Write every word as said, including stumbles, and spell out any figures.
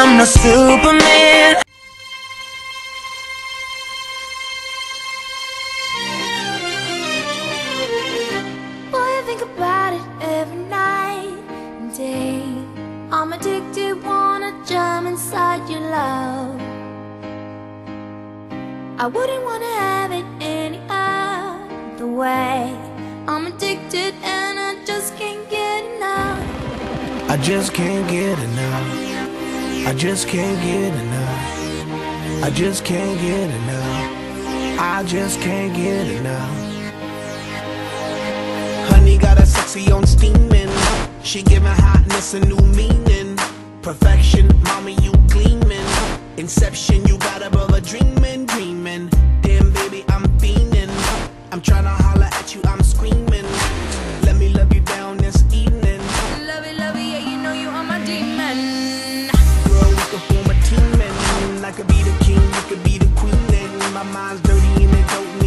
I'm no Superman. Boy, I think about it every night and day. I'm addicted, wanna jump inside your love. I wouldn't wanna have it any other way. I'm addicted and I just can't get enough. I just can't get enough. I just can't get enough. I just can't get enough. I just can't get enough. Honey got her sexy on steaming. She giving hotness a new meaning. Perfection, mommy, you gleaming. Inception, you got a brother dreaming, dreaming. Damn baby, I'm fiending. I'm tryna holler at you, I'm screaming. Let me love you down this evening. Love it, love it, yeah, you know you are my demon. Girl, we could form a team and I could be the king, you could be the queen. And my mind's dirty and it don't